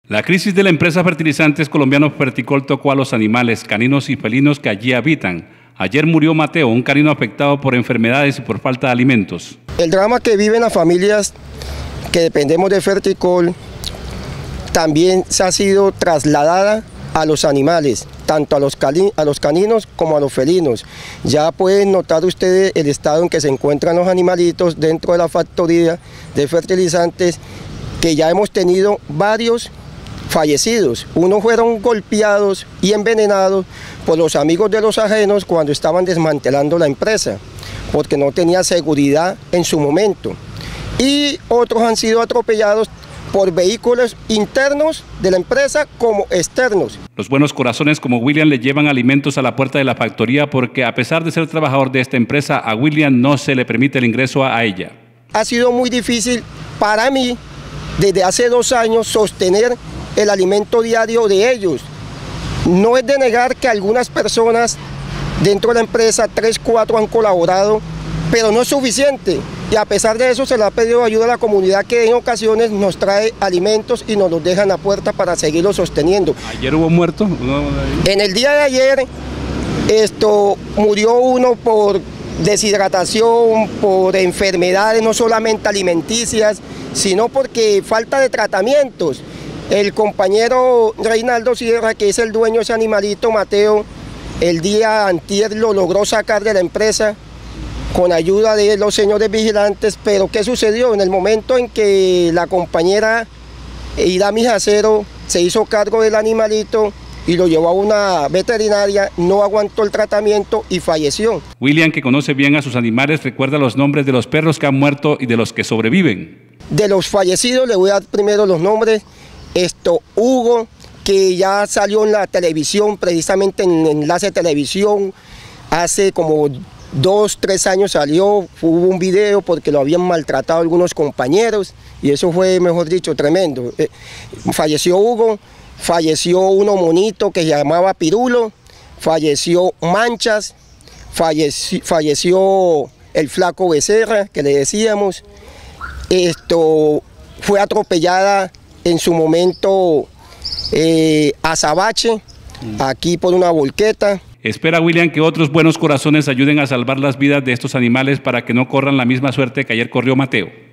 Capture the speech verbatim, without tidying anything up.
La crisis de la empresa Fertilizantes Colombianos Ferticol tocó a los animales, caninos y felinos que allí habitan. Ayer murió Mateo, un canino afectado por enfermedades y por falta de alimentos. El drama que viven las familias que dependemos de Ferticol también se ha sido trasladada a los animales, tanto a los, cani a los caninos como a los felinos. Ya pueden notar ustedes el estado en que se encuentran los animalitos dentro de la factoría de fertilizantes, que ya hemos tenido varios fallecidos. Unos fueron golpeados y envenenados por los amigos de los ajenos cuando estaban desmantelando la empresa, porque no tenía seguridad en su momento. Y otros han sido atropellados por vehículos internos de la empresa como externos. Los buenos corazones como William le llevan alimentos a la puerta de la factoría porque, a pesar de ser trabajador de esta empresa, a William no se le permite el ingreso a ella. Ha sido muy difícil para mí, desde hace dos años, sostener el alimento diario de ellos. No es de negar que algunas personas dentro de la empresa, tres, cuatro, han colaborado, pero no es suficiente. Y a pesar de eso se le ha pedido ayuda a la comunidad, que en ocasiones nos trae alimentos y nos los dejan a puerta para seguirlo sosteniendo. ¿Ayer hubo muertos? En el día de ayer esto, murió uno por deshidratación, por enfermedades no solamente alimenticias, sino porque falta de tratamientos. El compañero Reinaldo Sierra, que es el dueño de ese animalito, Mateo, el día antier lo logró sacar de la empresa con ayuda de los señores vigilantes, pero ¿qué sucedió? En el momento en que la compañera Irami Jacero se hizo cargo del animalito y lo llevó a una veterinaria, no aguantó el tratamiento y falleció. William, que conoce bien a sus animales, recuerda los nombres de los perros que han muerto y de los que sobreviven. De los fallecidos le voy a dar primero los nombres. Esto, Hugo, que ya salió en la televisión, precisamente en Enlace de Televisión, hace como dos, tres años salió, hubo un video porque lo habían maltratado algunos compañeros y eso fue, mejor dicho, tremendo. Eh, falleció Hugo, falleció uno monito que se llamaba Pirulo, falleció Manchas, falleció, falleció el flaco Becerra, que le decíamos. Esto, fue atropellada en su momento eh, Azabache, aquí por una volqueta. Espera William que otros buenos corazones ayuden a salvar las vidas de estos animales para que no corran la misma suerte que ayer corrió Mateo.